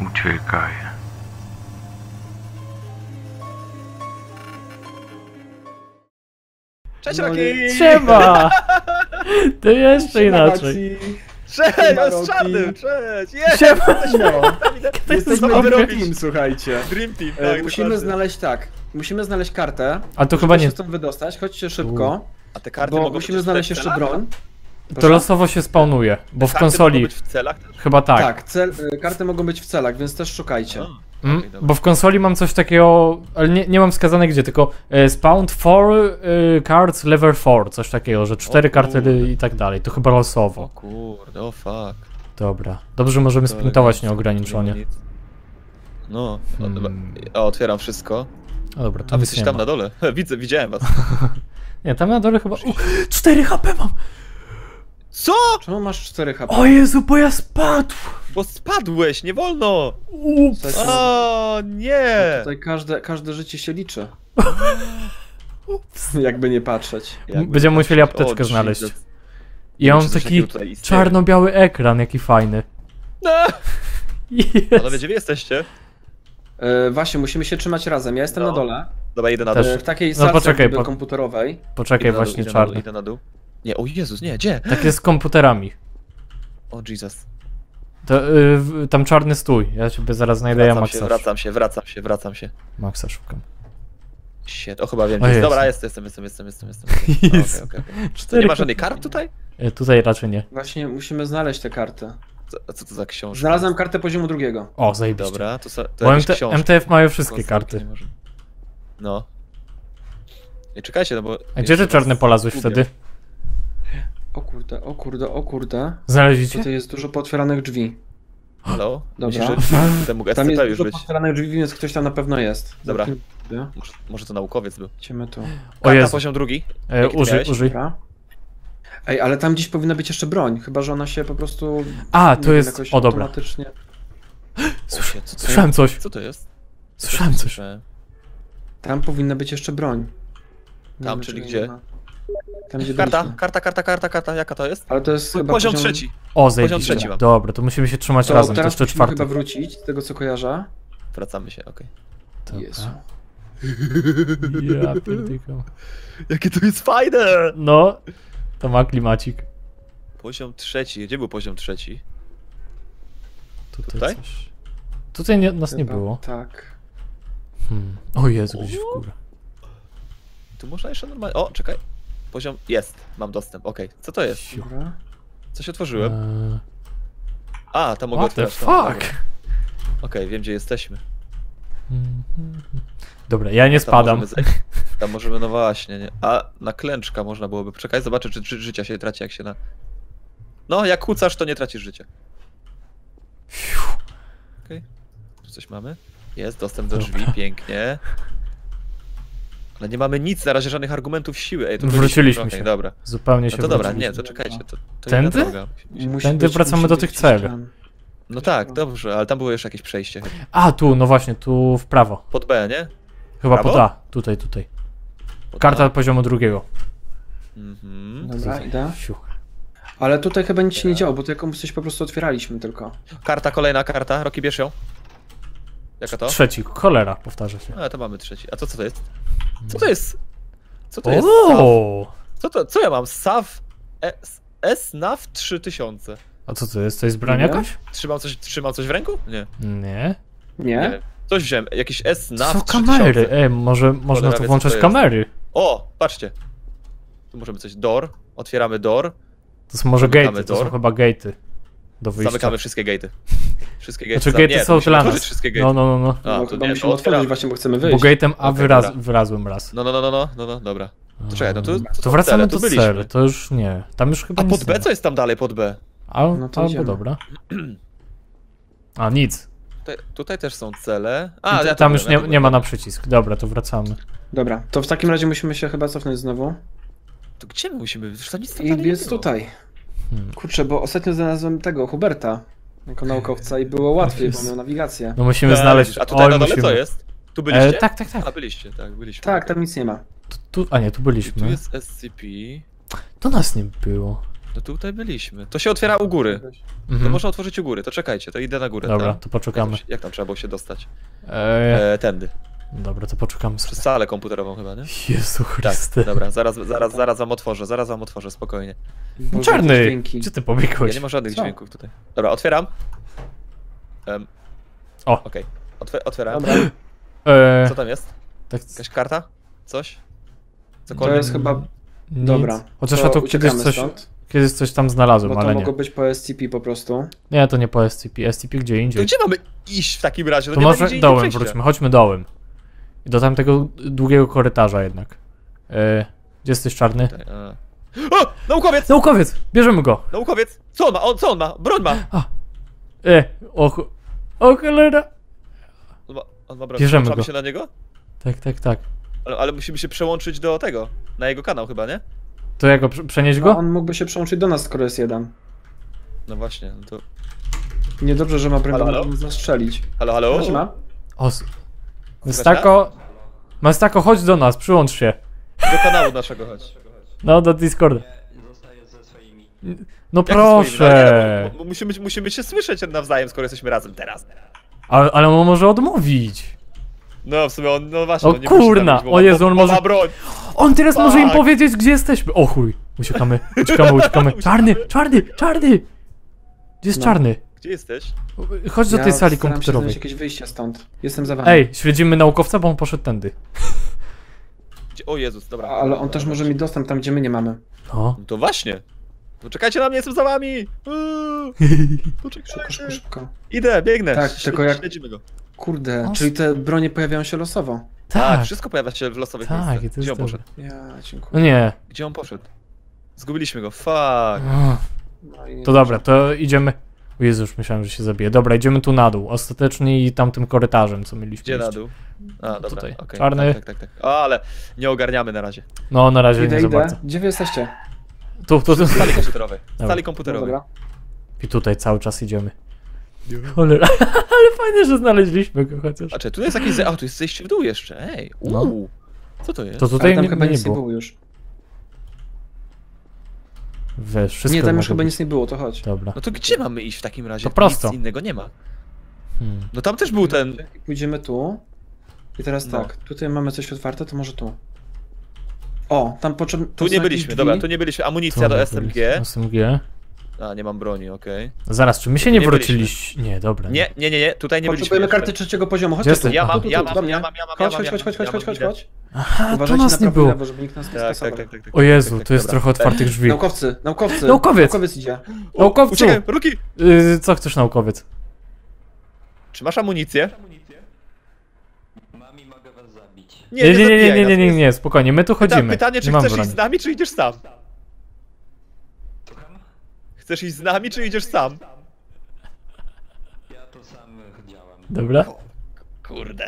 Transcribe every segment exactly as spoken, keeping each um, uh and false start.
Uciekaj. Cześć, No Roki! Siema! To jeszcze inaczej. Cześć, Siema, z Roki. czarnym, cześć! Jest! Siema! No, jesteśmy dobry. Dream Team, słuchajcie. Dream Team, E, tak, musimy dokładnie. znaleźć tak. Musimy znaleźć kartę. A to żeby chyba się nie. stąd wydostać. Chodźcie szybko. A te karty Bo mogą musimy być znaleźć w jeszcze celach? broń. To Proszę? losowo się spawnuje, bo w Karty konsoli. mogą być w celach też? Chyba tak. Tak, cel, y, karty mogą być w celach, więc też szukajcie. A, Mm, okej, dobra. bo w konsoli mam coś takiego, ale nie, nie mam wskazane gdzie, tylko e, spawn four e, cards level four, coś takiego, że cztery O karty kurde. i tak dalej. To chyba O losowo. kurde, o fuck. Dobra. Dobrze, że możemy To sprintować elegancko, nieograniczenie. nic. No, o, Hmm. dobra. O, otwieram wszystko. A dobra, to A wy nic jesteś nie tam ma. na dole. Widzę, widziałem was. Nie, tam na dole chyba... U, cztery H P mam! Co? Czemu masz cztery H P? O Jezu, bo ja spadł! Bo spadłeś, nie wolno! Ups. Słuchajcie, O, nie! Tutaj każde, każde życie się liczy. Ups. Jakby nie patrzeć. Jakby Będziemy tak- musieli o, apteczkę znaleźć. Jesus. I ja mam Czy coś taki takiego tutaj istnieje? czarno-biały ekran, jaki fajny. No! Yes. Panowie, gdzie wy jesteście? E, właśnie, musimy się trzymać razem. Ja jestem No. na dole. Dobra, idę na Też. dół. E, w takiej No salce poczekaj, jakby po- komputerowej. Poczekaj, Idę na dół, właśnie idę na dół, czarny. idę na dół. Nie, o Jezus, nie, gdzie? Tak jest z komputerami. O Jesus. To, y, w- tam czarny stój. Ja sobie zaraz znajdę, ja Wracam się, Maxa. wracam się, wracam się, wracam się. Maxa szukam. Shit, o chyba wiem, O gdzie jest. Jezu. Dobra, jest, jestem, jestem, jestem, jestem, jestem. jestem. Jest. O, okej, okej, okej. To Cztery nie ma H P. żadnej kart tutaj? Y, Tutaj raczej nie. Właśnie musimy znaleźć te karty. Co, a co to za książka? Znalazłem kartę poziomu drugiego. O, zajebiście. Dobra, to, so, to Bo jakieś M T książki. M T F mają wszystkie Konsolki karty. nie może. No. Nie, czekajcie, no bo... A gdzie ty czarny polazłeś Gubię. wtedy? O kurde, o kurde, o kurde. Znaleźliście? Tutaj jest dużo pootwieranych drzwi. Halo? Dobra. Myślisz, że tutaj mógł Tam S C P jest już dużo być? pootwieranych drzwi, więc ktoś tam na pewno jest. Dobra. Zamknijmy. Może, może to naukowiec był. Idziemy tu. O Karta Jezu. poziom drugi. E, Jaki ty użyj, miałeś? użyj. Dobra. Ej, ale tam gdzieś powinna być jeszcze broń, chyba że ona się po prostu... A, nie to wiem, jest... jakoś O, dobra. automatycznie... Słys- O, co to Słyszałem coś. Co to jest? Słyszałem coś. Słyszałem. Tam powinna być jeszcze broń. Nie Tam, wiem, czyli czy gdzie? nie ma. Tam gdzie Karta, byliśmy. karta, karta, karta, karta, jaka to jest? Ale to jest chyba Poziom trzeci. O, zajebiście. trzeci mam. Dobra, to musimy się trzymać To razem, to teraz jeszcze musimy czwarty. chyba wrócić, z tego co kojarzę. Wracamy się, okej. Dobra. Jezu. Ja pierdykam. Jakie to jest fajne! No, to ma klimacik. Poziom trzeci. Gdzie był poziom trzeci? Tutaj, Tutaj? coś. Tutaj nie, nas nie Chyba było. Tak. Hmm. O Jezu, gdzieś w górę. Tu można jeszcze normalnie... O, czekaj. Poziom... Jest. Mam dostęp, okej. Co to jest? Dobra. Coś otworzyłem. Eee, A, tam mogę what the otwierać. tam, fuck? dobra. Okej, wiem gdzie jesteśmy. Dobra, ja nie Tam spadam. możemy zejść. Tam możemy, no właśnie, nie. A na klęczka można byłoby. Czekaj, zobaczę, czy, czy życia się traci, jak się na... No, jak kucasz, to nie tracisz życia. Okej. Tu coś mamy? Jest, dostęp do drzwi, Dobra. pięknie. Ale nie mamy nic, na razie żadnych argumentów siły. Ej, to Wróciliśmy okej, się. dobra. Zupełnie się No to dobra, wróciliśmy. nie, to czekajcie, to, to Tędy? inna droga. Musi Tędy być- wracamy musi do być tych gdzieś cel. tam. No tak, dobrze, ale tam było jeszcze jakieś przejście. A, tu, no właśnie, tu w prawo. Pod B, nie? Chyba Prawo? pod A. Tutaj, tutaj. Pod Karta A. poziomu drugiego. Mhm. Dobra, idę. Siu. Ale tutaj chyba nic się nie działo, bo to jakąś coś po prostu otwieraliśmy tylko. Karta, kolejna karta. Roki, bierz ją. Jaka to? Trzeci, cholera, powtarza się. A, to mamy trzeci. A to co to jest? Co to jest? Co to jest? S A V? O! Co to? Co ja mam? S A V? S- S N A V trzy tysiące. A co to jest? To jest broń Nie? jakaś? Trzymał coś, trzymał coś w ręku? Nie. Nie. Nie Nie? wiem. Coś wziąłem. Jakiś S N To A są V trzy tysiące. kamery. Ej, może można Cholera tu wie, co włączać to jest. kamery. O, patrzcie. Tu możemy coś. Door. Otwieramy door. To są może Zamykamy gate'y, to są door. chyba gate'y. Do wyjścia. Zamykamy wszystkie gate'y. Wszystkie gate'y. Znaczy zam- gate'y nie, są musimy dla otworzyć nas. wszystkie gate'y. No, no, no, no. A, no to chyba nie, musimy to otworzyć otwieramy. właśnie, bo chcemy Bo wyjść. gate'em A Okej, wyraz, dobra. wyrazłem raz. No, no, no, no, no, no, no, dobra. To czekaj, no to, to, To są wracamy cele, do tu byliśmy. cel, to już nie. Tam już chyba A nic pod nie B ma. co jest tam dalej pod B? A, No to albo idziemy. dobra. A, nic. Tutaj, tutaj też są cele. A, A, ja tam tu już byłem, nie, ja tu nie ma byłem. na przycisk. Dobra, to wracamy. Dobra, to w takim razie musimy się chyba cofnąć znowu. To gdzie my musimy? Przecież tam nic tam I dalej nie jest było. tutaj. Hmm. Kurczę, bo ostatnio znalazłem tego, Huberta, jako naukowca i było łatwiej, bo jest. miał nawigację. No musimy Tak, znaleźć... A tutaj Oj, na dole musimy. co jest? Tu byliście? E, tak, tak, tak. A byliście, tak, byliśmy. Tak, tam nic nie ma. Tu, tu, a nie, tu Tu byliśmy. jest S C P. To nas nie było. No tutaj byliśmy. To się otwiera u góry. To Mhm. można otworzyć u góry, to czekajcie, to idę na górę. Dobra, tam. to Jak poczekamy. tam, się- jak tam trzeba było się dostać? Eee, E, tędy. dobra, to poczekamy Przez sobie. salę komputerową chyba, nie? Jezu Tak, Chryste. dobra, zaraz, zaraz, zaraz wam otworzę, zaraz wam otworzę, spokojnie. Boże, Czarny! jakieś dźwięki. Gdzie ty Ja pobiegłeś? nie ma żadnych Co? dźwięków tutaj. Dobra, otwieram. Um, O. Okej, Otw otwieram. Dobra, Eee, Co tam jest? tak, Jakaś karta? Coś? to Cokolwiek? jest chyba... nic. Dobra, Chociaż to ja tu kiedyś uciekamy coś, stąd, kiedyś coś tam znalazłem, bo to ale nie. mogło być po S C P po prostu. Nie, to nie po S C P. S C P gdzie To indziej. gdzie mamy iść w takim razie? To nie ma może nigdzie indziej dołem przejścia. wróćmy, chodźmy dołem. I do tamtego długiego korytarza jednak. Eee, gdzie jesteś czarny? Tutaj, a. O! Naukowiec! Naukowiec! Bierzemy go! Naukowiec! Co on ma? On, co on ma? Broń ma! E, o, ch- o cholera! On ma, on ma broń. Bierzemy Przełączamy go. się na niego? Tak, tak, tak. Ale, ale musimy się przełączyć do tego. Na jego kanał chyba, nie? To ja go prze- przenieść No, go? on mógłby się przełączyć do nas, skoro jest jeden. No właśnie, no to... Niedobrze, że ma broń, Halo, bo halo? można zastrzelić. Halo, halo? Chodź, ma? O, s- Mestako... Mestako, chodź do nas, przyłącz się. Do kanału naszego chodź. No, do Discorda. Zostaję ze swoimi. No Jak ze swoimi? No, proszę. nie, no, musimy, musimy się słyszeć nawzajem, skoro jesteśmy razem teraz. Ale, ale on może odmówić. No w sumie on, no właśnie, O no nie musi kurna, zabić, bo o ma- Jezu, bo- on bo może- ma broń. On teraz może im Tak. powiedzieć, gdzie jesteśmy. O chuj. Uciekamy, uciekamy, uciekamy. Czarny, czarny, czarny! Gdzie jest No. czarny? Gdzie jesteś? Chodź do Ja tej sali staram się komputerowej. znaleźć jakieś wyjście stąd. Jestem za wami. Ej, śledzimy naukowca, bo on poszedł tędy. Gdzie? O Jezus, dobra. Ale on też może mieć dostęp tam, gdzie my nie mamy. No. No to właśnie. Poczekajcie na mnie, jestem za wami. Uuu. Poczekajcie. Szybko, szybko, szybko. Idę, biegnę. Tak, Śledź- tylko jak- Śledzimy go. Kurde, On- czyli te bronie pojawiają się losowo. Tak, Tak, wszystko pojawia się w losowych tak, i miejscach. to jest Gdzie on dobre. poszedł? Ja, No dziękuję. nie. Gdzie on poszedł? Zgubiliśmy go, fuck. Ach, No i To nie dobra, to idziemy. O Jezu, już myślałem, że się zabije. Dobra, idziemy tu na dół. Ostatecznie i tamtym korytarzem, co mieliśmy Gdzie na iść. dół? A, dobra, Tutaj. okej. Czarny. Tak, tak, tak, tak. O, ale nie ogarniamy na razie. No, na razie Idę, nie za idę. bardzo. Gdzie wy jesteście? Tu, tu, tu. W sali komputerowej. W Dobra. sali No komputerowej. dobra. I tutaj cały czas idziemy. Cholera, ale fajnie, że znaleźliśmy go chociaż. A czy tu jest jakieś... ze- A, tu jest zejście w dół jeszcze, ej. No. Uuu. Co to jest? To Ale tutaj tam nie, chyba nie nic nie było. było już. Wiesz, wszystko Nie, tam już może chyba być. nic nie było, to chodź. Dobra. No to gdzie mamy iść w takim razie? To prosto. Nic innego nie ma. Hmm. No tam też był ten... I pójdziemy tu. I teraz No. tak, tutaj mamy coś otwarte, to może tu. O, tam potrzebne... Tu nie byliśmy, dobra, tu nie byliśmy. Amunicja do S M G. S M G. A, nie mam broni, okej. Zaraz, czy my się Tu nie nie wróciliśmy? Nie, dobra. Nie, nie, nie, nie, tutaj nie byliśmy. Potrzebujemy jeszcze. karty trzeciego poziomu, chodź Gdzie tu. jesteś? Ja Aha, mam, Tu, tu, ja tu, mam, do ja mnie. mam, ja mam, ja Chodź, mam, chodź, chodź, chodź, ja chodź, mam, chodź, chodź, idę. chodź. Aha, to Uważajcie nas na nie prawo i było. lewo, żeby nikt nas nie Tak, tak, skasował. tak, tak, tak. O Jezu, tak, tu jest dobra. trochę otwartych drzwi. Naukowcy, naukowcy. Naukowiec. Naukowiec idzie. O, Naukowcu! Uciekaj, Ruki! Yy, co chcesz, naukowiec? Czy masz amunicję? Mam i mogę was zabić. Nie, nie, nie, nie, zabijaj nie, nas, nie, nie, jest- nie, spokojnie, my tu Pyta- chodzimy. Pytanie, czy nie mam chcesz broni. iść z nami, czy idziesz sam? Słucham? Chcesz iść z nami, czy idziesz sam? Ja to sam działam. Dobra. Kurde.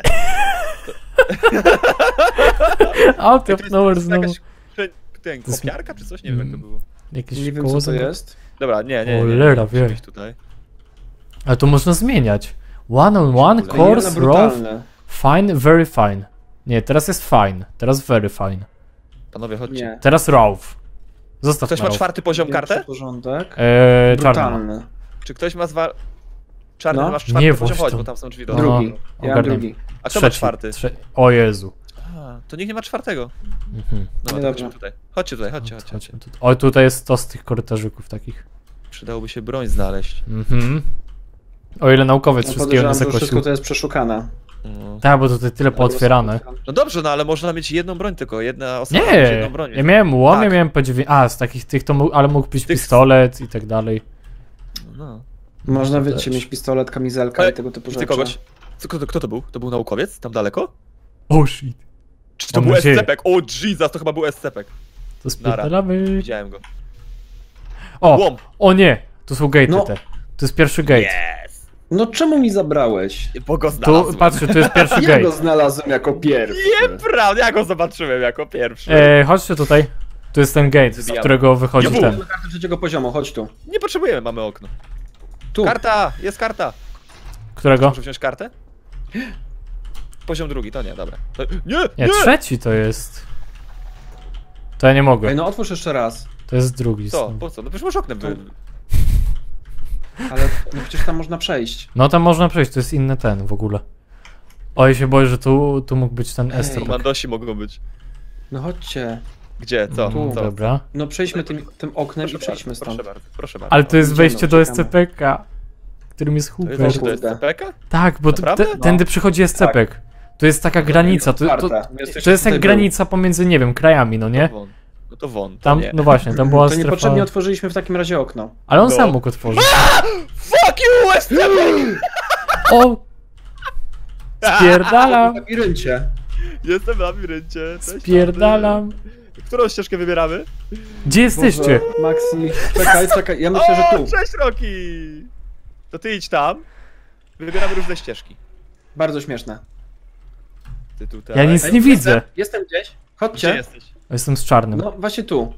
Out Ej, of to jest- nowhere to jest znowu. jakaś prze- ten, To jest- kopiarka, czy coś? Nie wiem, jak to było. Jakieś Nie wiem, koło co to zęba- jest. Dobra, nie, nie, nie. Cholera, nie, musimy wie. iść tutaj. Ale to można zmieniać. One on one, Ej, Ej, jedna course, rough, brutalne. fine, very fine. Nie, teraz jest fine, teraz very fine. Panowie, chodźcie. Nie. Teraz rough. Zostaw Ktoś ma rough. czwarty poziom Większy kartę? porządek. Eee, czarno. Brutalny. Czy ktoś ma zwa... Czarny, No. masz czwarty Nie poziom? włoś Chodź, to. bo tam są drzwi do... No. Drugi. Ja mam ogarniam. drugi. A kto ma Trzeci, czwarty? trze- O Jezu. A, to nikt nie ma czwartego. Mhm. No to Niedobrze. chodźmy tutaj. Chodźcie tutaj, chodźcie, chodźcie. Chodźmy tu. O, tutaj jest to z tych korytarzyków takich. Przydałoby się broń znaleźć. Mhm. O ile naukowiec No wszystkiego nie podejrzewam, że wszystko zakosił. to jest przeszukane. No. Tak, bo tutaj tyle pootwierane. no dobrze, no ale można mieć jedną broń tylko, jedna osoba ma mieć Nie! jedną broń. Ja miałem łom, ja Tak. miałem P dziewięć. A, z takich tych to mógł, ale mógł być Tych- pistolet i tak dalej. No. Można, To wiecie, też. mieć pistolet, kamizelkę Ale i tego typu Widzę rzeczy. kogoś. Co, kto, kto to był? To był naukowiec? Tam daleko? Oh shit. Czy to Mam był nadzieję. S-cepek? O Jesus, to chyba był S-cepek. To spierdalamy. Widziałem go. O! Łom! O nie! To są gate'y No. te. To jest pierwszy gate. Yes! No czemu mi zabrałeś? Bo go Tu, znalazłem. patrzcie, tu jest pierwszy Ja go gate. znalazłem jako pierwszy. Nieprawda, ja go zobaczyłem jako pierwszy. E, chodźcie tutaj. Tu jest ten gate, z Wybijamy. którego wychodzi Juhu. ten. Mamy kartę trzeciego poziomu, chodź tu. Nie potrzebujemy, mamy okno. Tu. Karta! Jest karta! Którego? Muszę wziąć kartę? Poziom drugi, to nie, dobra. To... Nie, Nie, nie! trzeci to jest. To ja nie mogę. Ej, no otwórz jeszcze raz. To jest drugi Co? znowu. Po co? No przecież masz oknem wy... Ale no przecież tam można przejść. No tam można przejść, to jest inny ten w ogóle. O, ja się boję, że tu, tu mógł być ten Ej. Estro. Mandosi mogą być. No chodźcie. Gdzie? Co? Mm, Co? Dobra. No przejdźmy tym, tym oknem Proszę i przejdźmy bardzo, stąd. proszę bardzo, proszę bardzo. Ale to jest Idziemy, wejście do uciekamy. S C P K, którym jest To Hubert. jest, to jest Kurde. C P K? Tak, bo tu- Naprawdę? te, tędy przychodzi S C P K. To jest taka granica, to, to, Otwarte. Jesteś to jest jak tutaj granica pomiędzy, nie wiem, krajami, no nie? To won. No to won, to Tam, nie. no właśnie, tam była To strefa... niepotrzebnie otworzyliśmy w takim razie okno. Ale on No. sam mógł otworzyć. Fuck you, S C P K! O! Spierdalam! W labiryncie. Jestem w labiryncie. Cześć, Spierdalam! Andy. Którą ścieżkę wybieramy? Gdzie jesteście? Boże, Maxi, czekaj, czekaj, ja myślę, że O, tu. cześć Roki! To ty idź tam. Wybieramy różne ścieżki. Bardzo śmieszne. Ty tutaj. Ja nic Ej, nie jestem, widzę. Jestem gdzieś. Gdzie Chodźcie. jesteś? Jestem z czarnym. No właśnie tu.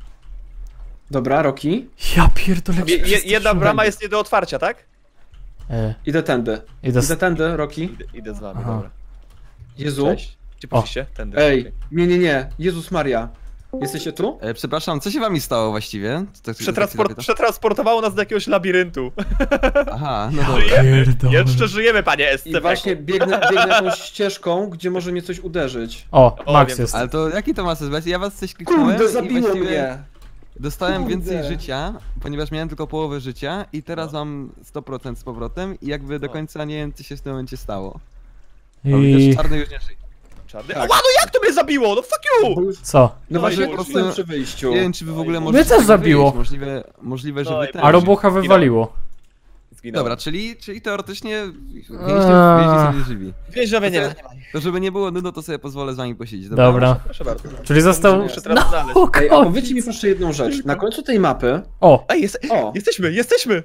Dobra, Roki. Ja pierdolę. Je, je, jedna brama jest nie do otwarcia, tak? E, Idę tędy. idę z... Idę tędy, Roki. Idę, idę z wami, Aha. dobra. Jezu. Cześć. Gdzie poszliście? Tędy. Ej, okej. nie, nie, nie. Jezus Maria. Jesteście tu? E, przepraszam, co się wami stało właściwie? To, to, Przetransport, przetransportowało nas do jakiegoś labiryntu. Aha, no dobra. Pierdolę. Jeszcze żyjemy, panie S C P I K. właśnie biegnę, biegnę jakąś ścieżką, gdzie może mnie coś uderzyć. O, O, Max wiem, jest. Ale to jaki to ma sens? Ja was coś kliknąłem Kurde, i zabiło właściwie mnie. dostałem Kurde. więcej życia, ponieważ miałem tylko połowę życia i teraz mam sto procent z powrotem i jakby do końca nie wiem, co się w tym momencie stało. O, I... widzisz, czarny już nie żyje. Czarny? Tak. Ała, no jak to mnie zabiło? No fuck you! Bo już- Co? No No właśnie, i po prostu- byłem przy wyjściu. Nie wiem, czy wy w ogóle Mnie możecie też tak zabiło. wyjść. Możliwe, możliwe, że No wy i też. A robucha wywaliło. Zginąłem. Dobra, czyli, czyli teoretycznie więźniów Eee. więźni są nieżywi. Więźniowie nie ma, nie ma. To żeby nie było nudno, to sobie pozwolę z wami posiedzieć. Dobra. Dobra. Proszę bardzo. Czyli został... Muszę teraz znaleźć. No, Ej, a koniec. powiedzcie mi proszę jedną rzecz. Na końcu tej mapy... O! Ej, jest, O, jesteśmy, jesteśmy!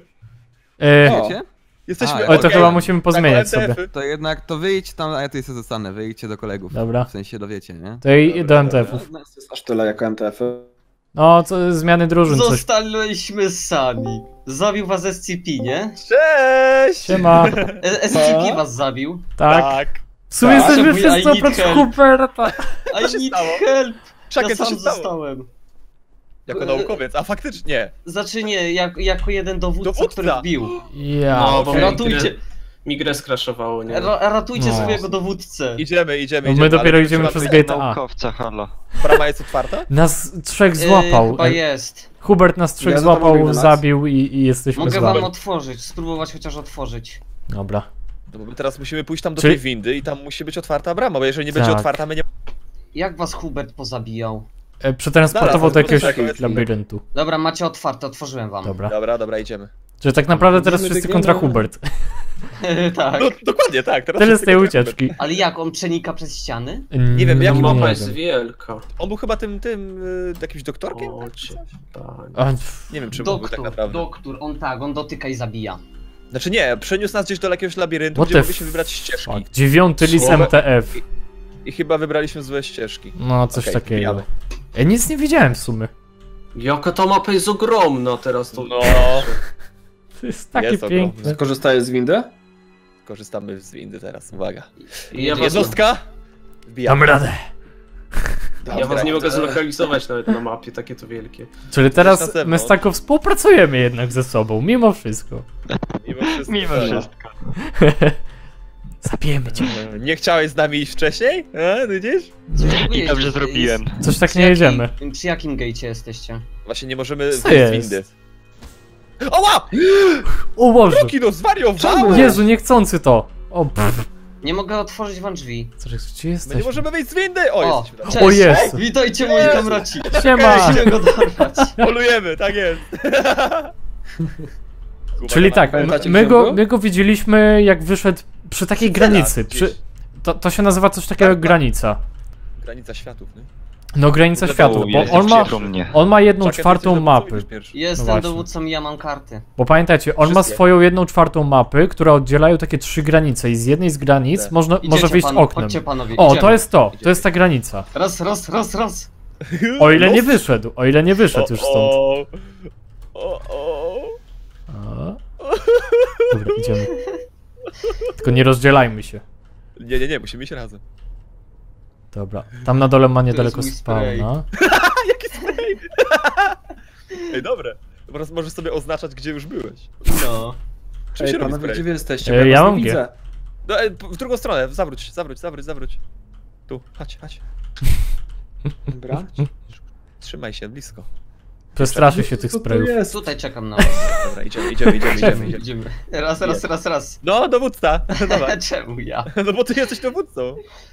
E, O. Wiecie? Jesteśmy. A, Oj, to okej. chyba musimy pozmieniać Taką sobie. M T F-y. To jednak, to wyjdź tam, a ja tutaj sobie zostanę, wyjdźcie do kolegów. Dobra. W sensie dowiecie, nie? To i do M T F-ów. nas jest aż tyle jako M T F. No, co, zmiany drużyn, coś. Zostaliśmy sami. Zabił was S C P, nie? Cześć! Siema. E- S C P was zabił. Tak. Tak. W sumie Tak. jesteśmy Mój I wszyscy need oprócz help. Huberta. I się need stało? help. Czekaj, Ja co sam się stało? zostałem. Jako naukowiec, a faktycznie. Znaczy nie, jak, jako jeden dowódca, Dowódca. który wbił. Ja. No, bo Okej. mi Ratujcie, grę, mi grę skraszowało, nie? ra, ratujcie No. swojego dowódcę. Idziemy, idziemy, No idziemy. my dopiero ale idziemy trzeba przez wyjść. gate A. Naukowca, halo. Brama jest otwarta? Nas trzech E, złapał. chyba jest. Hubert nas trzech Ja za tobą złapał, biegnę, Max. zabił i, i jesteśmy Mogę z wam wami. otworzyć, spróbować chociaż otworzyć. Dobra. No bo my teraz musimy pójść tam do Czyli- tej windy i tam musi być otwarta brama, bo jeżeli nie będzie Tak. otwarta, my nie... Jak was Hubert pozabijał? E, przetransportował Zaraz, do jakiegoś poczekaj, labiryntu. Dobra, macie otwarte, otworzyłem wam. Dobra. Dobra, dobra, idziemy. Czyli tak naprawdę teraz Biegniemy, wszyscy biegniemy. kontra Hubert. tak. No dokładnie, tak. Teraz Tyle z wszyscy tej kontra- ucieczki. Ale jak, on przenika przez ściany? Nie wiem, No, jaki No nie mapa nie jest wiem. wielka. On był chyba tym, tym, y, jakimś doktorkiem? O, tak? cię, panie. A, pff, Nie wiem, czym on był tak Doktor, naprawdę. doktor, on tak, on dotyka i zabija. Znaczy nie, przeniósł nas gdzieś do jakiegoś labiryntu, What gdzie the mogliśmy wybrać ścieżki. fuck. Dziewiąty list Słowo- M T F. I chyba wybraliśmy złe ścieżki. No, coś Okej, takiego. wbijamy. Ja nic nie widziałem w sumie. Jaka ta mapa jest ogromna teraz to. No, To jest takie Jest piękne. Skorzystajesz z windy? korzystamy z windy teraz, uwaga. I ja was, Jednostka! Wbijamy. Dam radę. ja was nie mogę zlokalizować nawet na mapie, takie to wielkie. Czyli na teraz zewnątrz. my z Taką współpracujemy jednak ze sobą, mimo wszystko. Mimo wszystko. Mimo tak. wszystko. Zabijemy cię. Nie chciałeś z nami iść wcześniej? A, widzisz? I dobrze zrobiłem. Coś tak Przy nie jakim- jedziemy. Przy jakim gatecie jesteście? Właśnie nie możemy Co zejść z jest? windy. Oła! O Boże! Roki, no zwariowałem! Jezu, niechcący to! O, pff. Nie mogę otworzyć wam drzwi. Co, gdzie My jesteś? nie możemy wyjść z windy! O, O, jesteśmy tam. cześć! O, jest. Witajcie moi kamraci! Siema! Musimy go dorwać. Polujemy, tak jest. Kuba, Czyli nie ma- tak, Pamiętacie, my gdzie go, był? my go widzieliśmy jak wyszedł przy takiej Scena granicy. gdzieś. Przy, to, to się nazywa coś takiego jak Tak, tak. granica. Granica światów, nie? No granica U, światów, bo jest on ma, przy mnie. on ma jedną Czekaj, czwartą ty, ty, mapy. ty, ty, pierwszy. Jestem właśnie. dowódcą i ja mam karty. Bo pamiętajcie, on ma Wszystkie. swoją jedną czwartą mapy, która oddzielają takie trzy granice i z jednej z granic Tak. można, Idziecie, może wyjść pan, oknem. Chodźcie panowie, O, idziemy. to jest to, to jest ta granica. Raz, raz, raz, raz. O ile nie Los. wyszedł, o ile nie wyszedł już stąd. O, o, o. A. Dobra, idziemy. Tylko nie rozdzielajmy się. Nie, nie, nie, musimy iść razem. Dobra, tam na dole ma niedaleko mój spray. spawna. Jaki spray! Ej, dobre. Teraz możesz sobie oznaczać, gdzie już byłeś. No. Czym Ej, się robi panowie, spray? gdzie wy jesteście? E, Bo ja was mam nie G. widzę. No, e, w drugą stronę, zawróć, zawróć, zawróć, zawróć, zawróć. Tu, chodź, chodź. Dobra. Trzymaj się, blisko. Przestraszy się tych Co to sprayów. jest? Tutaj czekam na was. Dobra, idziemy, idziemy, idziemy, idziemy. idziemy. Idziemy. Raz, raz, raz, raz. No, dowódca, dawaj. Czemu ja? No bo ty jesteś dowódcą.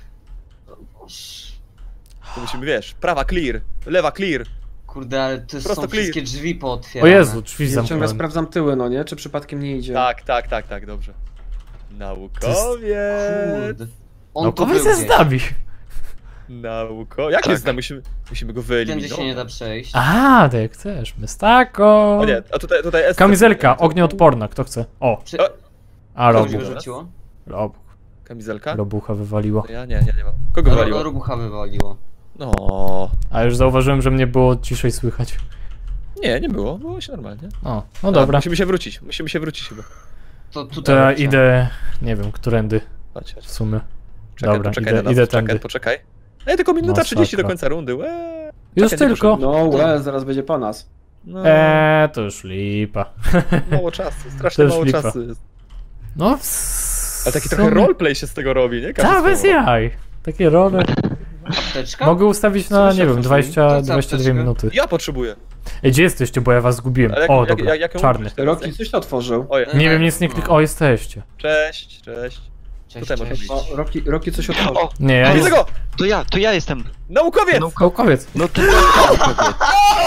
To musimy, wiesz, prawa clear, lewa clear. Kurde, ale to Prosto są clear. wszystkie drzwi O pootwierane. Jezu, drzwi Ja ciągle zamknąłem. sprawdzam tyły, no nie? Czy przypadkiem nie idzie? Tak, tak, tak, tak, dobrze. Naukowiec. Kurde. On No tu powiedz był jest z gdzieś. nami. Nauko... Jak Tak. jest tam? Musimy, musimy go Tędy wyeliminować. się nie da przejść. A, tak jak chcesz. Mystako. O nie, a tutaj, tutaj jest... Kamizelka, ognioodporna, kto chce? O, Czy... O, a Kogoś robuch. wyrzuciło? Robuch. Kamizelka? Robucha wywaliło. To ja nie, nie, nie mam. Kogo No, wywaliło? Robucha wywaliło. No. A już zauważyłem, że mnie było ciszej słychać. Nie, nie było, było się normalnie. O, no dobra. A, musimy się wrócić, musimy się wrócić chyba. To To tutaj. ja chodźcie. idę, nie wiem, którędy Chodź, chodź. w sumie. Czekaj, Dobra, poczekaj idę, na nas, idę poczekaj, tędy. poczekaj. Ej, tylko minuta trzydzieści do Masakra. końca rundy, łe. Już Czekaj, nie tylko. No, łe, zaraz będzie po nas. No, Eee, to już lipa. mało czasu, strasznie już mało lipa. czasu jest. No, w Ale taki sumie- trochę roleplay się z tego robi, nie? Każdy Tak, bez swoją. jaj. Takie role. Apteczka? Mogę ustawić na, nie wiem, dwadzieścia, To co, dwadzieścia dwie apteczkę? minuty. Ja potrzebuję. Ej, gdzie jesteście, bo ja was zgubiłem. Ale jak- O, jak- dobra, jak- jak ją czarny. użyć teraz? Roki, coś to otworzył. Oj, Nie wiem, nic nie klik. O, jesteście. cześć, cześć. Cześć, Tutaj można cześć. wbić. O, Roki, Roki coś otworzył. O, Nie, ja A nie. widzę go! to ja, to ja jestem. Naukowiec! Naukowiec. No to ja naukowiec.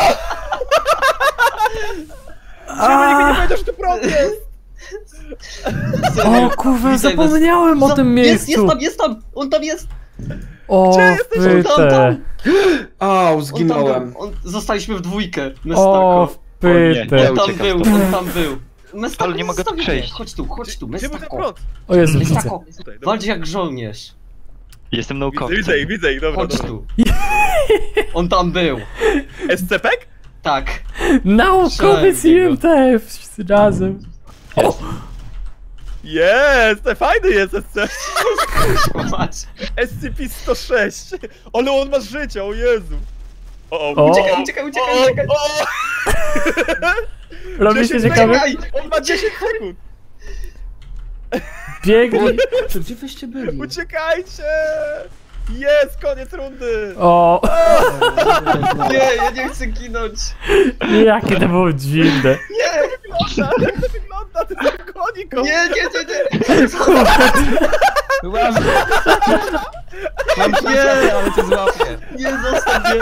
Czemu nigdy nie powiedział, że to prąd jest? O, kurwa, Witaj zapomniałem o Za- tym Jest, jest miejscu. tam, jest tam! On tam jest! O, Gdzie jesteś? On tam, pytę. tam! Au, On tam zginąłem. był. On... Zostaliśmy w dwójkę. O, Mestako. w O nie, pytę. ja On tam uciekam był, stąd. on tam był. Mestako, Ale nie mogę zostaw mnie. przejść. Chodź tu, chodź tu, Gdzie był ten Mestako. prąd? O Jezu, widzę. Mestako, Tutaj, dobra. walcz jak żołnierz. Jestem Widzę, naukowcem. widzę ich, widzę ich, dobra, Chodź dobra. tu. On tam był. S C P? Tak. Naukowiec i M T F razem. Jest, fajny jest S C P. Zobacz. S C P sto sześć. Ale on ma życie, o Jezu. O, o, O. Uciekaj, uciekaj, uciekaj, o, uciekaj. o, Robi się dziesięć ciekawe. Uciekaj. on ma dziesięć sekund. Biegnij. Czy gdzie wyście byli? Uciekajcie. Jest, koniec rundy. O, Nie, ja nie chcę ginąć. jakie to było dziwne. Nie, Wygląda, jak to wygląda, ty zakoni go. nie, nie, nie, nie. Mam szansę, ale cię złapię. Nie, zostaw mnie.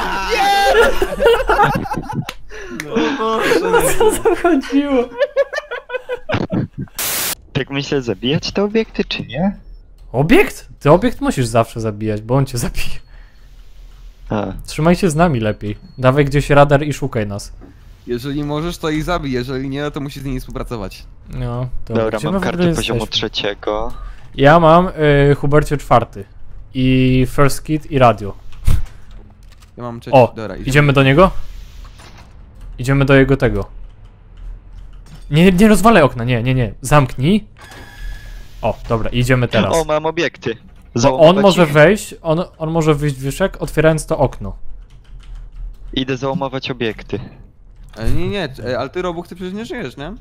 Co to chodziło? Tak myślę, zabijać te obiekty, czy nie? Obiekt? Ty obiekt musisz zawsze zabijać, bo on cię zabije. A, Trzymaj się z nami lepiej. Dawaj gdzieś radar i szukaj nas. Jeżeli możesz, to ich zabij, jeżeli nie, to musisz z nimi współpracować. No, to dobra, gdzie my mam w ogóle kartę poziomu jesteśmy? trzeciego. Ja mam y, Hubercie czwarty. I first kit i radio. Ja mam trzeci, O, dobra, idziemy do niego? Idziemy do jego tego. Nie, nie rozwalaj okna, nie, nie, nie. Zamknij. O, dobra, idziemy teraz. O, mam obiekty. Bo on Załamować może ich? wejść, on, on może wyjść wyszek, otwierając to okno. Idę załamować obiekty. Ale nie, nie, e, ale ty Robuch, ty przecież nie żyjesz, nie?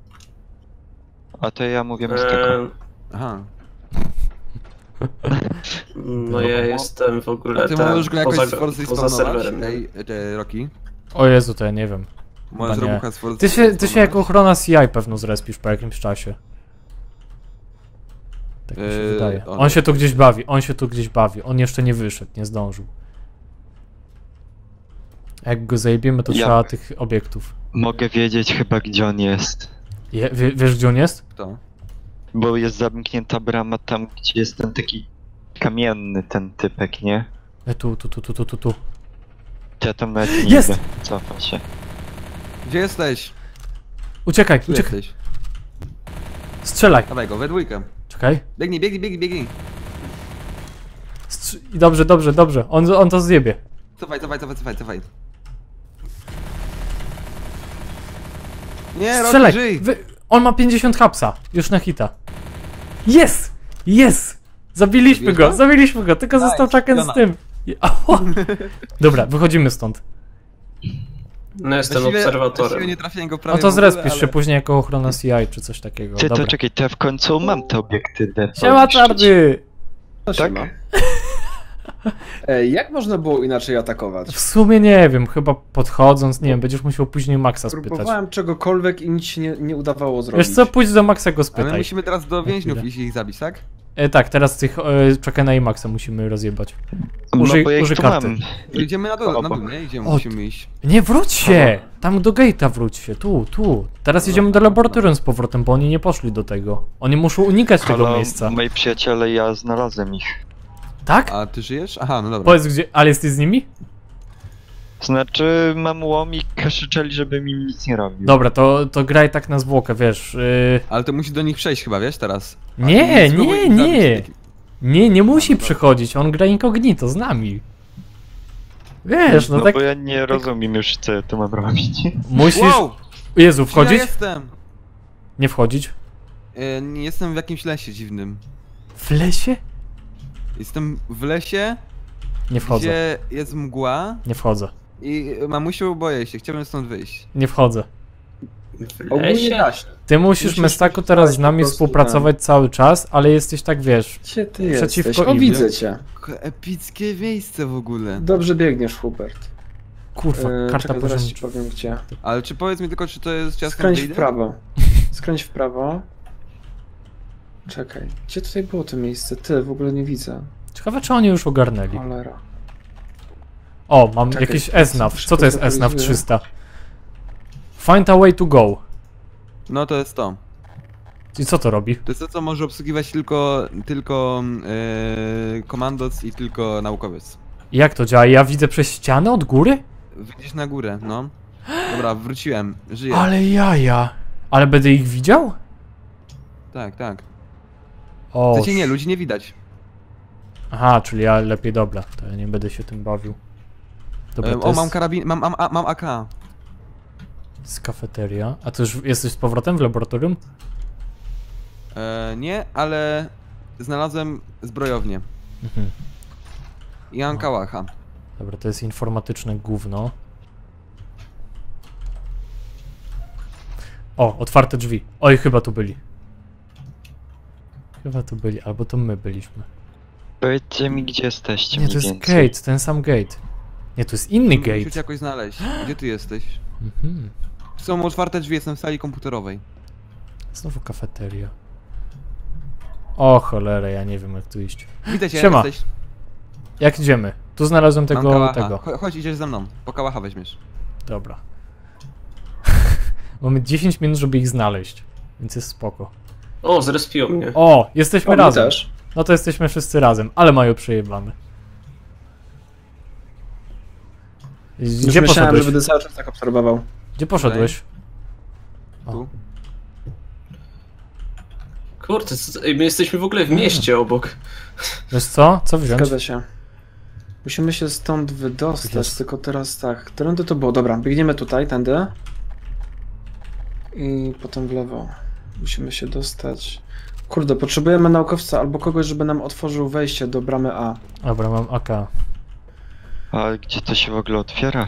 A to ja mówię z tego. Eee, Aha. no ja jestem w ogóle A ty ten, możesz go jakoś poza, z Forcy poza spawnować? serwerem. Ej, e, Roki? O Jezu, to ja nie wiem. Możesz Chyba nie. Robucha z Forcy Ty się, ty się spawnować? jako ochrona C I pewno zrespisz po jakimś czasie. Tak mi się Yy, wydaje. on- On się tu gdzieś bawi, on się tu gdzieś bawi. On jeszcze nie wyszedł, nie zdążył. Jak go zajebiemy, to Ja- trzeba tych obiektów. Mogę wiedzieć chyba, gdzie on jest. Je, wie, wiesz, gdzie on jest? Kto? Bo jest zamknięta brama tam, gdzie jest ten taki kamienny ten typek, nie? E, tu, tu, tu, tu, tu, tu, tu. Ja tam nawet nie Jest! idę. Cofam się. Gdzie jesteś? Uciekaj, Tu uciekaj. jesteś. Strzelaj. Dawaj go, we dwójkę. Czekaj. Biegnij, biegnij, biegnij, biegnij. Strz I dobrze, dobrze, dobrze. On, on to zjebie. Cofaj, cofaj, cofaj, cofaj, cofaj. Nie, Roki, Strzelaj! żyj! Wy... On ma pięćdziesiąt hapsa. Już na hita. Jest! Jest! Zabiliśmy Zabiłeś go, go? zabiliśmy go, tylko został czaken z Jona. tym. I- Ała. Dobra, wychodzimy stąd. No jestem Właściwie- właściwie obserwatorem. nie trafiłem go No prawie to w ogóle, zrespisz się ale- później jako ochrona C I czy coś takiego. Ty, Dobra. to czekaj, to ja w końcu mam te obiektywy. Siema poniszczyć. czarny! To się Tak? ma. Ej, jak można było inaczej atakować? W sumie nie wiem, chyba podchodząc, nie wiem, będziesz musiał później Maxa spytać. Próbowałem czegokolwiek i nic się nie, nie udawało zrobić. Wiesz co, pójdź do Maxa go Ale spytaj. my musimy teraz do więźniów chwilę. iść i ich zabić, tak? E, tak, teraz tych e, Czekena i Maxa musimy rozjebać. No Użyj- bo ja ich użyj tu karty. mam. To idziemy na dół, na obok. dół, nie? Idziemy, O, musimy iść. Nie, wróć się! Tam do gate'a wróć się, tu, tu. Teraz jedziemy do laboratorium z powrotem, bo oni nie poszli do tego. Oni muszą unikać tego Halo, miejsca. moi przyjaciele, ja znalazłem ich. Tak? A ty żyjesz? Aha, no dobra. Powiedz gdzie, ale jesteś z nimi? Znaczy, mam łom i krzyczeli, żebym im nic nie robił. Dobra, to, to graj tak na zwłokę, wiesz. Yy... Ale to musi do nich przejść chyba, wiesz, teraz? A Nie, ty spróbuj nie, ich zabić nie. taki- Nie, nie musi No, dobra. przychodzić, on gra incognito z nami. Wiesz, no, no tak bo ja nie rozumiem już, co ja tu mam robić. musisz... Wow! Jezu, Gdzie ja wchodzić? jestem? Nie wchodzić? E, nie, jestem w jakimś lesie dziwnym. W lesie? Jestem w lesie, Nie wchodzę, gdzie jest mgła nie wchodzę, i mamusiu, boję się, chciałbym stąd wyjść. nie wchodzę. W Ogólnie lesie? da się. Ty musisz, Musisz Mestaku, teraz z po nami prostu współpracować cały czas, ale jesteś tak, wiesz... Gdzie ty Przeciwko jesteś? O, im. widzę cię. K- Epickie miejsce w ogóle. Dobrze biegniesz, Hubert. Kurwa, Eee, karta czekaj, zaraz ci poziomcza. powiem gdzie. Ale czy powiedz mi tylko, czy to jest ciasto Skręć w prawo. Skręć w prawo. Czekaj, gdzie tutaj było to miejsce? Ty, w ogóle nie widzę. Ciekawe, czy oni już ogarnęli. Cholera. O, mam Czekaj, jakiś S N A V. szybko Co to jest S N A V zlokalizuję. trzysta? Find a way to go. No to jest to. I co to robi? To jest to, co może obsługiwać tylko, tylko yy, komandos i tylko naukowiec. Jak to działa? Ja widzę przez ścianę od góry? Wyjdziesz na górę, no. Dobra, wróciłem. Żyję. Ale jaja. Ale będę ich widział? Tak, tak. O. Chcecie nie, ludzi nie widać. Aha, czyli ja lepiej, dobra. To ja nie będę się tym bawił. Dobra, E, to o, jest, mam karabin, mam, mam, mam A K. jest kafeteria. A to już jesteś z powrotem w laboratorium? E, nie, ale znalazłem zbrojownię. Mhm. I mam kałacha. Dobra, to jest informatyczne gówno. O, otwarte drzwi. Oj, chyba tu byli. Chyba tu byli, albo to my byliśmy. Powiedzcie mi, gdzie jesteście Nie, to mniej jest więcej. gate, ten sam gate. Nie, to jest inny Musisz gate. cię jakoś znaleźć. Gdzie ty jesteś? Mhm. Są otwarte drzwi, jestem w sali komputerowej. Znowu kafeteria. O cholera, ja nie wiem jak tu iść. Widzę cię, Siema. jesteś. Jak idziemy? Tu znalazłem Mam tego, kałacha. tego. Cho- Chodź, idziesz ze mną. Po kałacha weźmiesz. Dobra. Mamy dziesięć minut, żeby ich znaleźć. Więc jest spoko. O, zrespiło mnie. O, jesteśmy O, my razem. też. No to jesteśmy wszyscy razem, ale mają przejebane. Już Gdzie myślałem, poszedłeś? że będę cały czas tak obserwował. Gdzie poszedłeś? O. Tu. Kurde, co- ej, my jesteśmy w ogóle w mieście obok. Wiesz co? Co wziąć? Zgadza się. Musimy się stąd wydostać, Jest. tylko teraz tak. Którędy to było? Dobra, biegniemy tutaj, tędy. I potem w lewo. Musimy się dostać. Kurde, potrzebujemy naukowca albo kogoś, żeby nam otworzył wejście do bramy A. Dobra, mam A K. A gdzie to się w ogóle otwiera?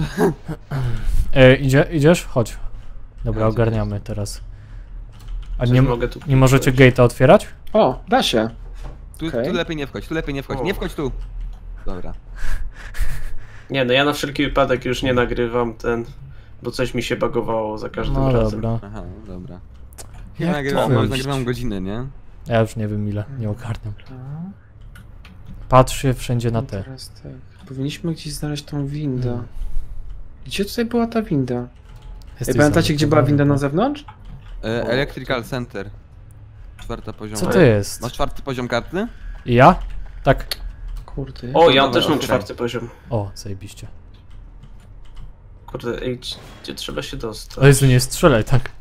E, idzie, idziesz? Chodź. Dobra, Ja ogarniamy teraz. A Coś nie, mogę tu nie możecie wejść. gate'a otwierać? O, da się. Tu, Okej. tu lepiej nie wchodź, tu lepiej nie wchodź. O. Nie wchodź tu. Dobra. Nie, no ja na wszelki wypadek już nie nagrywam ten, bo coś mi się bagowało za każdym No razem. dobra. Aha, no dobra. Ja Jak nagrywam, to no, już wyjść? nagrywam godzinę, nie? Ja już nie wiem ile, nie ogarniam. Patrz się wszędzie na te. Teraz tak. Powinniśmy gdzieś znaleźć tą windę. Hmm. Gdzie tutaj była ta winda? Ej, Jesteś pamiętacie, gdzie była zamknięty. winda na zewnątrz? E, Electrical Center. Czwarta poziom. Co to jest? Masz czwarty poziom karty? I ja? Tak. Kurde. O, ja Dobra, też mam otwieraj. czwarty poziom. O, zajebiście. Kurde, ej, gdzie- gdzie trzeba się dostać? O Jezu, nie strzelaj, tak.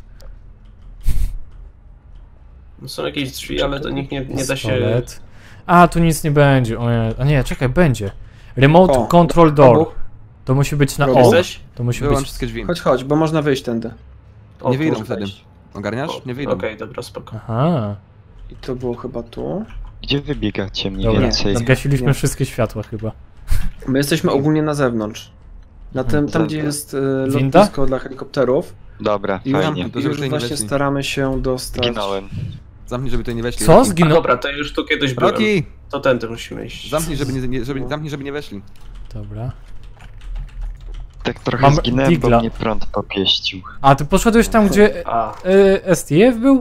No są jakieś drzwi, ale do nich nie, nie da się... Pistolet. A, tu nic nie będzie. O nie, a nie, czekaj, będzie. Remote O, control door. obu. To musi być na Robię. on. Jesteś? To musi Wyłącz być... wszystkie drzwi. Chodź, chodź, bo można wyjść tędy. O, Nie wyjdą kurwa. wtedy. Ogarniasz? O, Nie wyjdą. Okej, dobra, spoko. Aha. I to było chyba tu. Gdzie wy biegacie mniej Dobra, więcej? Nie. zgasiliśmy Nie. wszystkie światła chyba. My jesteśmy ogólnie na zewnątrz. Na tym, tam Co- gdzie jest e, Winda? lotnisko dla helikopterów. Dobra, I już, fajnie. To i żeby już tutaj nie właśnie weszli. staramy się dostać. Zginąłem. Zamknij, żeby tutaj nie weszli. Co? Rocky. A Zginął? dobra, to już tu kiedyś byłem. Rocky! To tędy musimy iść. Zamknij, żeby nie, nie, żeby, zamknij, żeby nie weszli. Dobra. Tak trochę Mam zginąłem, digla. bo mnie prąd popieścił. A, ty poszedłeś tam, gdzie A, e, S T F był?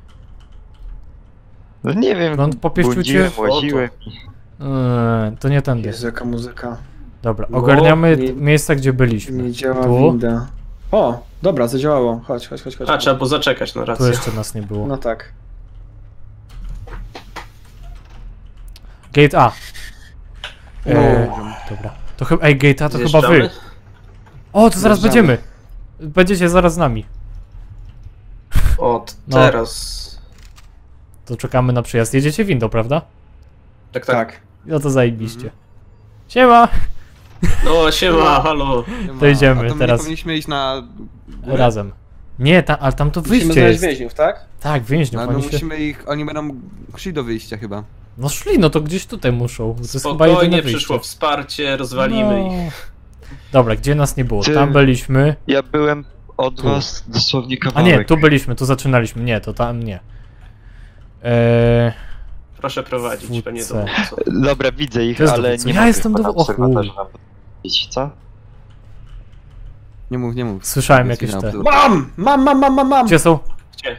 No nie wiem, Prąd popieścił cię? błądziłem, łaziłem. Eee, to nie tędy. Jezu, jaka muzyka. Dobra, ogarniamy nie- miejsca, gdzie byliśmy. Nie działa Tu? winda. O, dobra, zadziałało. Chodź, chodź, chodź, chodź. a trzeba było zaczekać na Tu rację. jeszcze nas nie było. No tak. Gate A. Eee, No. dobra. To chyba. Ej, Gate A to chyba Zjeżdżamy? wy. O, to zaraz Zjeżdżamy. będziemy. Będziecie zaraz z nami. O, No. teraz. To czekamy na przyjazd. Jedziecie windą, prawda? Tak, tak. Tak. No to zajebiście. Siema! No, siema, halo. To idziemy A to my teraz. nie powinniśmy iść na górę? Razem. Nie, ta, ale tam to Musimy wyjście znaleźć jest. więźniów, tak? Tak, więźniów. No, no Oni, się... musimy ich, oni będą szli do wyjścia chyba. no szli, no to gdzieś tutaj muszą. To jest chyba Spokojnie, jedyne wyjście. przyszło wsparcie, rozwalimy No. ich. Dobra, gdzie nas nie było? Ty- Tam byliśmy. Ja byłem od Tu. was dosłownie A kawałek. nie, tu byliśmy, tu zaczynaliśmy. Nie, to tam nie. Eee, Proszę prowadzić, Wódce. panie dowódco. Dobra, widzę ich, To jest ale dowódca. nie Ja mogę jestem chyba na dowo- o chuj. obserwatorze nawet widzieć, co? Nie mów, nie mów. Słyszałem Jest jakieś finał. te. Mam! Mam, mam, mam, mam, mam! Gdzie są? Gdzie?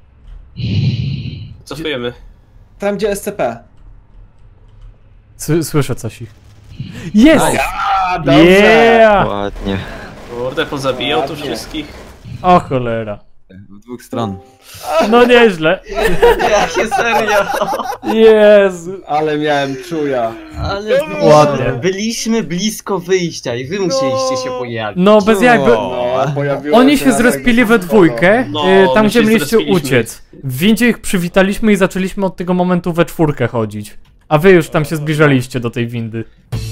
Cofujemy. Tam gdzie S C P. S- Słyszę coś ich. Jest! Nice. A, dobrze! Yeah! Ładnie. Kurde, pozabijał tu Ładnie. wszystkich. O cholera. W dwóch stron. No nieźle. Jakie serio? Jezu. Ale miałem czuja. Ale byliśmy, Ładnie. byliśmy blisko wyjścia i wy musieliście się pojawić. No bez jakby. No, pojawiło Oni się na zrespili tego we dwójkę, No, y, tam my gdzie się mieliście zrespiliśmy. uciec. W windzie ich przywitaliśmy i zaczęliśmy od tego momentu we czwórkę chodzić. A wy już tam się zbliżaliście do tej windy.